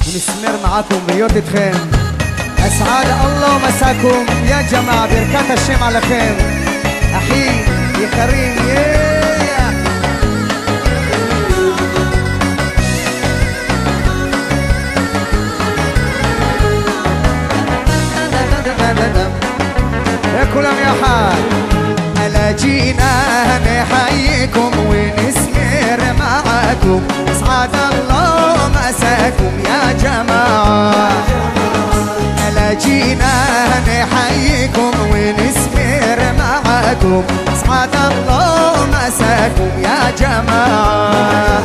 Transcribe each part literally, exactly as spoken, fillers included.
ونستمر معاكم بيوتتكم. أسعد الله مساكم يا جماعة، بركات الشم عليكم. أحي يا كريم يا يا كلام يا حال. هلا جينا نحييكم ونسمر معاكم. أسعد الله مساكم يا جماعة. هلا جينا نحييكم ونسمر معاكم. أسعد الله مساكم يا جماعة.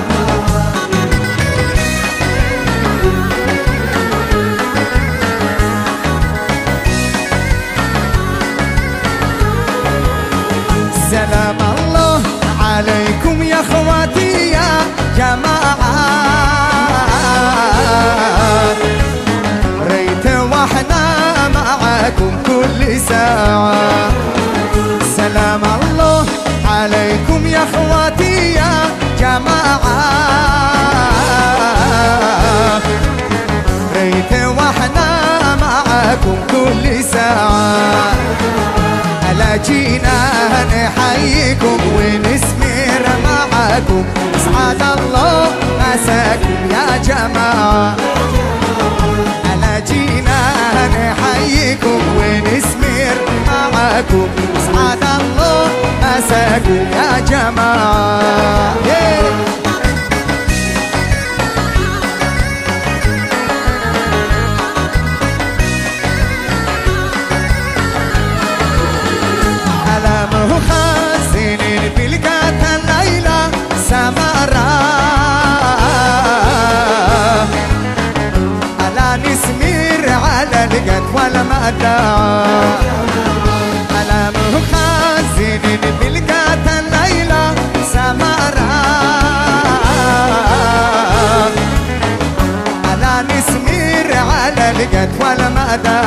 سلام الله عليكم يا اخواتي يا جماعة. ريت واحنا معاكم كل ساعة. سلام الله عليكم يا اخواتي يا جماعة. ريت واحنا معاكم كل ساعة. هلا جينا نحييكم ونسمر معاكم. أسعد الله مساكم يا جماعة. هلا جينا نحييكم ونسمر معاكم. أسعد الله مساكم يا جماعة. خازنين بلقات الليلة سمرة. ألا نسمير على لقات ولا مدى. ألا خازنين بلقات الليلة سمرة. ألا نسمير على لقات ولا مدى.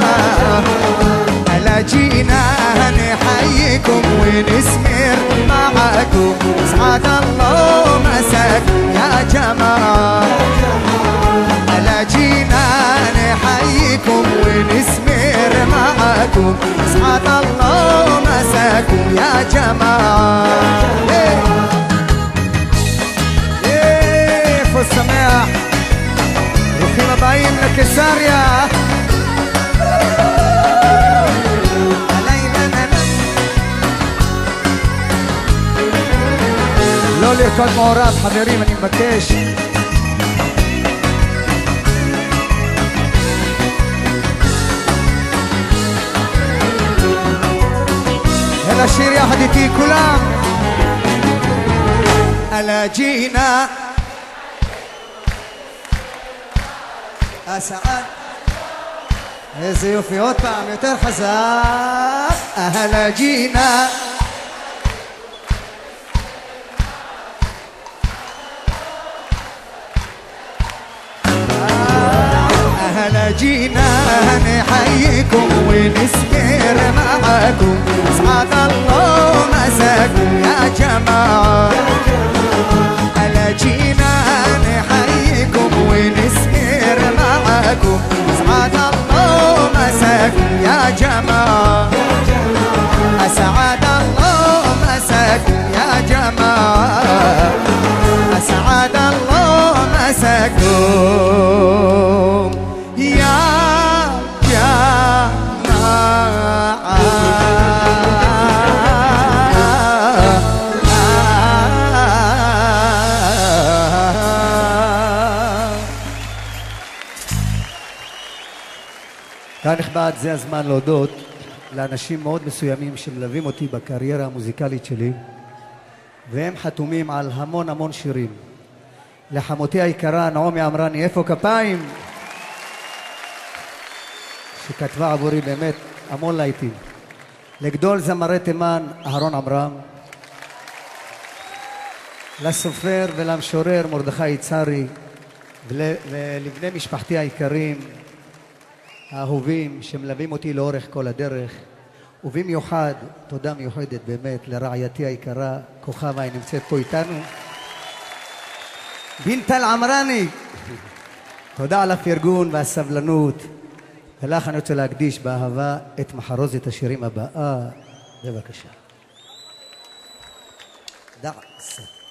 هلا جينا نحييكم ونسمر معاكم. أسعد الله مساكم يا جماعة. هلا جينا نحييكم ونسمر معاكم. أسعد الله مساكم يا جماعة. ايه فو السماح روحي مبايم لكساريا. לא לרקוד מעורב חברים, אני מבקש. אלה שיר יחד איתי כולם. אלה ג'ינה הסעד. איזה יופי, עוד פעם יותר חזק. אלה ג'ינה هلا جينا نحييكم ونسمر معاكم. أسعد الله مساكم يا جماعة. هلا جينا نحييكم ونسمر معاكم. أسعد الله مساكم يا جماعة. أسعد الله مساكم يا جماعة. أسعد الله مساكم يا جماعة. קהל נכבד, זה הזמן להודות לאנשים מאוד מסוימים שמלווים אותי בקריירה המוזיקלית שלי, והם חתומים על המון המון שירים. לחמותי היקרה נעמי עמרני, איפה כפיים? שכתבה עבורי באמת המון להיטים. לגדול זמרי תימן אהרון עמרם, לסופר ולמשורר מרדכי יצהרי, ולבני משפחתי היקרים האהובים שמלווים אותי לאורך כל הדרך, ובמיוחד תודה מיוחדת באמת לרעייתי היקרה כוכבה, היא נמצאת פה איתנו, בינטל עמרני. תודה על הפרגון והסבלנות. ולך אני רוצה להקדיש באהבה את מחרוזת השירים הבאה. בבקשה. דע סת.